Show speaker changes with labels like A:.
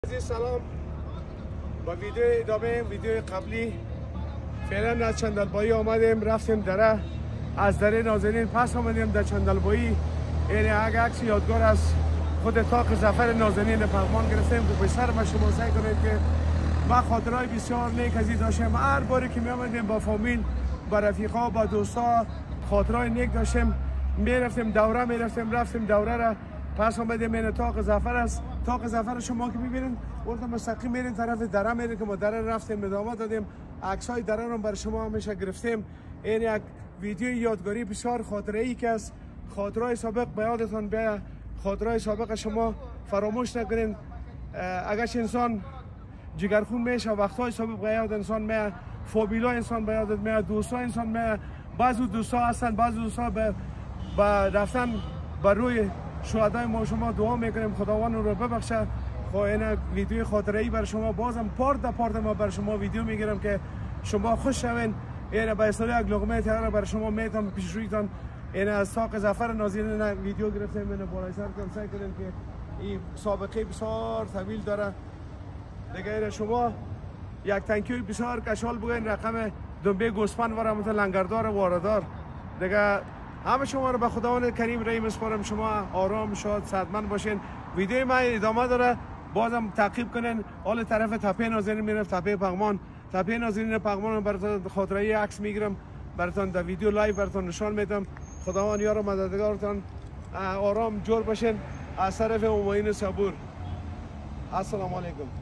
A: سلام. با ویدیو ادامه ویدیو قبلی فعلا از چندلبایی آمدیم، رفتیم دره، از دره نازنین پس آمدیم در چندلبایی. این عکس یادگار از خود طاق ظفر نازنین پغمان گرفتیم که بسر ما شما سعی کنید که ما خاطرهای بسیار نیک از این داشتیم. هر باری که می آمدیم با فامیل، با رفیقا، با دوستا خاطرهای نیک داشتیم. رفتیم دوره را پس آمدیم. این طاق ظفر است. طاق ظفر شما که میبینید اونجا مستقیم میرین طرف دره میرین که ما دره رفتیم ادامه دادیم. عکسای دره رو برای شما همیشه گرفتیم. این یک ویدیو یادگاری بسیار خاطره ای که است. خاطرهای سابق به یادتان بیاید، خاطرهای سابق شما فراموش نکنین. اگرچه انسان جگرخون میشه، وقتهای سابق به یاد انسان میاد، فامیلا انسان به یادت میاد، دوستا انسان میاد. بعضی دوستا هستن، بعضی دوستا به رفتن بر روی شهدای ما شما دعا میکنیم خداوند رو ببخشه. خب این ویدیو خاطره ای برای شما بازم پارت ما برای شما ویدیو میگیرم که شما خوش شوین. این به اصطلاح یک لقمه تیار برای شما میتونم پیش رویتان. این از طاق ظفر نازنین ویدیو گرفتیم. این بالای سر کم سعی کنیم که این سابقه بسیار طویل داره دیگه. شما یک تانکی بسیار کشال بگوین رقم دنبه گوسفند و رحمت لنگردار و واردار دیگه. همه شما رو به خداوند کریم رحیم میسپارم. شما آرام شاد صحتمند باشین. ویدیو ما ادامه داره، بازم تعقیب کنین. حال طرف تپه نازنین میرم، تپه پغمان. تپه نازنین پغمان براتون خاطره عکس میگیرم، براتون در ویدیو لایو براتون نشان میدم. خداوند یار و مددگارتان. آرام جور باشین. از طرف همایون صبور. السلام علیکم.